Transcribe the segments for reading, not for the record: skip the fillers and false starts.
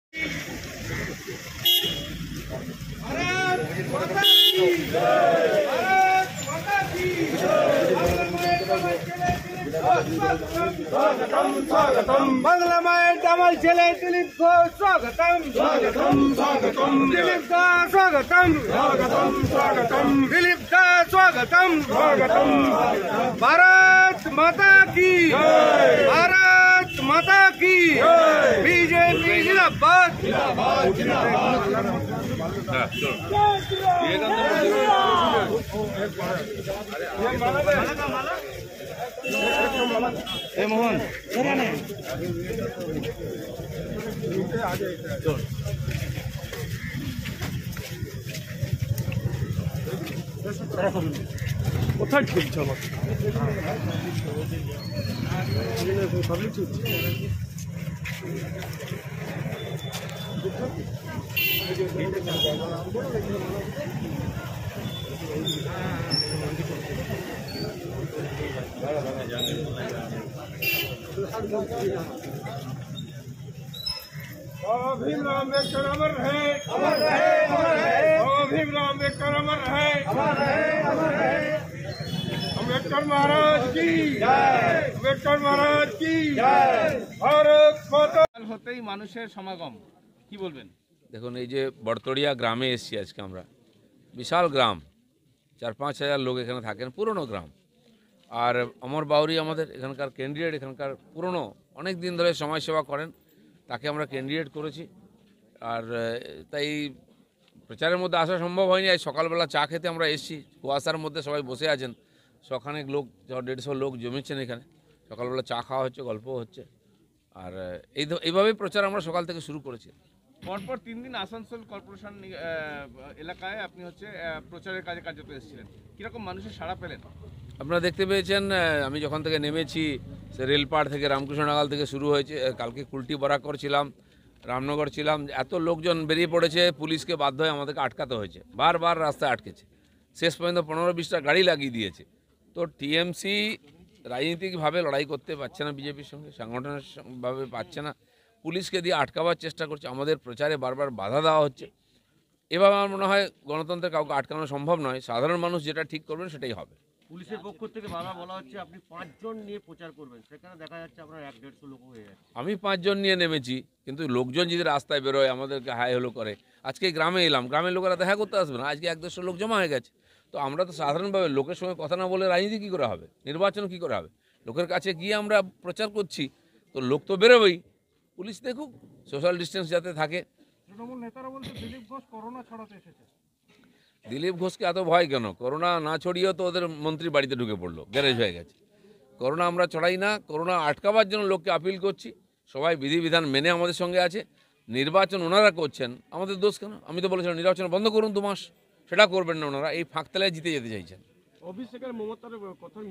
स्वागतम स्वागतम मंगलमय डमल चले दिलीप घोष स्वागतम स्वागतम स्वागतम दिलीप का स्वागतम स्वागतम स्वागतम दिलीप का स्वागतम स्वागतम भारत माता की भारत माता की बीजेपी जिंदाबाद मोहन কোথায় ঢুকছে আমার भीमराव अम्बेडकर अमर रहे अमर रहे अमर रहे भीमराव अम्बेडकर अमर रहे अमर रहे अमर रहे अम्बेडकर महाराज की जय अम्बेडकर महाराज की जय भारत माता হতেই মানুষের সমাগম কি বলবেন দেখুন এই যে বড়তড়িয়া গ্রামে এসেছি আজকে আমরা বিশাল গ্রাম ৪-৫ হাজার লোক এখানে থাকেন পুরনো গ্রাম আর অমর বাউরি আমাদের এখানকার ক্যান্ডিডেট এখানকার পুরনো অনেক দিন ধরে সমাজসেবা করেন তাকে আমরা ক্যান্ডিডেট করেছি আর তাই প্রচারের মধ্যে আসা সম্ভব হয়নি আজ সকালবেলা চা খেতে আমরা এসেছি কুয়াশার মধ্যে সবাই বসে আছেন শখানেক লোক 150 লোক জমেছেন এখানে সকালবেলা চা খাওয়া হচ্ছে গল্প হচ্ছে আর এইভাবেই প্রচার আমরা সকাল থেকে শুরু করেছি পরপর 3 দিন আসানসোল কর্পোরেশন এলাকায় আপনি হচ্ছে প্রচারের কাজে কার্যত এসেছিলেন কীরকম মানুষের সাড়া পেলেন আপনারা দেখতে পেয়েছেন আমি যখন থেকে নেমেছি সে রেলপাড় থেকে রামকৃষ্ণনগর থেকে শুরু হয়েছে কালকে কুলটি বরাকর ছিলাম রামনগর ছিলাম এত লোকজন বেরিয়ে পড়েছে পুলিশকে বাধ্য হয়ে আমাদেরকে আটকাতে হয়েছে বারবার রাস্তায় আটকেছে শেষ পর্যন্ত 15-20টা গাড়ি লাগিয়ে দিয়েছে তো টিএমসি রাজনীতিকভাবে লড়াই করতে পারছে না বিজেপির সঙ্গে সাংগঠনিকভাবে পাচ্ছে না পুলিশকে দিয়ে আটকাবার চেষ্টা করছে আমাদের প্রচারে বারবার বাধা দেওয়া হচ্ছে এভাবে আমার মনে হয় গণতন্ত্রের কাউকে আটকানো সম্ভব নয় সাধারণ মানুষ যেটা ঠিক করবেন সেটাই হবে পুলিশের পক্ষ থেকে বাবা বলা হচ্ছে আপনি 5 জন নিয়ে প্রচার করবেন সেখানে দেখা যাচ্ছে আপনার 150 লোক হয়ে যাচ্ছে আমি 5 জন নিয়ে নেমেছি কিন্তু লোকজন যদি রাস্তায় বেরোয় আমাদেরকে হাই হলো করে আজকে গ্রামে এলাম গ্রামের লোকেরা দেখা করতে আসবে না আজকে 150 লোক জমা হয়ে গেছে তো আমরা তো সাধারণভাবে লোকের সঙ্গে কথা না বলে রাজনীতি কী করে হবে নির্বাচন কী করে হবে লোকের কাছে গিয়ে আমরা প্রচার করছি তো লোক তো বেরোবেই পুলিশ দেখুক সোশ্যাল ডিস্টেন্স যাতে থাকে তৃণমূল নেতারা বলছে দিলীপ ঘোষ করোনা ছড়াতে এসেছে দিলীপ ঘোষকে এত ভয় কেন করোনা না ছড়িয়েও তো ওদের মন্ত্রী বাড়িতে ঢুকে পড়লো গ্যারেজ হয়ে গেছে করোনা আমরা ছড়াই না করোনা আটকাবার জন্য লোককে আপিল করছি সবাই বিধিবিধান মেনে আমাদের সঙ্গে আছে নির্বাচন ওনারা করছেন আমাদের দোষ কেন আমি তো বলেছিলাম নির্বাচন বন্ধ করুন 2 মাস সেটা করবেন না ওনারা এই ফাঁকতলায় জিতে যেতে চাইছেন অভিষেকের মমতার কথা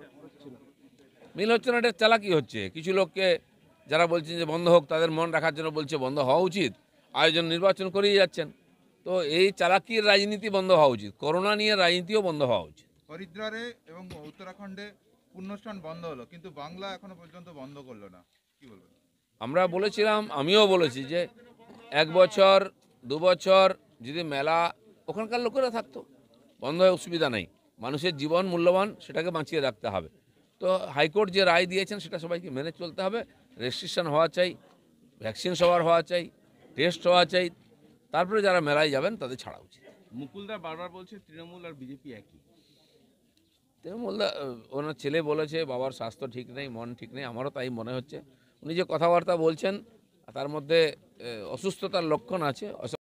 মিল হচ্ছে না এটা চালাকি হচ্ছে কিছু লোককে যারা বলছেন যে বন্ধ হোক তাদের মন রাখার জন্য বলছে বন্ধ হওয়া উচিত আয়োজন নির্বাচন করেই যাচ্ছেন তো এই চালাকির রাজনীতি বন্ধ হওয়া উচিত করোনা নিয়ে রাজনীতিও বন্ধ হওয়া উচিত হরিদ্বারে এবং উত্তরাখণ্ডে পুণ্যস্থান বন্ধ হলো কিন্তু বাংলা এখনো পর্যন্ত বন্ধ করলো না কি বলবেন আমরা বলেছিলাম আমিও বলেছি যে 1 বছর 2 বছর যদি মেলা ওখানকার লোকেরা থাকতো বন্ধ হয়ে অসুবিধা নেই মানুষের জীবন মূল্যবান সেটাকে বাঁচিয়ে রাখতে হবে তো হাইকোর্ট যে রায় দিয়েছেন সেটা সবাইকে মেনে চলতে হবে রেস্ট্রিকশন হওয়া চাই ভ্যাকসিন সবার হওয়া চাই টেস্ট হওয়া চাই তারপরে যারা মেলায় যাবেন তাদের ছাড়া উচিত মুকুলদা বারবার বলছে তৃণমূল আর বিজেপি একই তৃণমূলদা ওনার ছেলে বলেছে বাবার স্বাস্থ্য ঠিক নেই মন ঠিক নেই আমারও তাই মনে হচ্ছে উনি যে কথাবার্তা বলছেন তার মধ্যে অসুস্থতার লক্ষণ আছে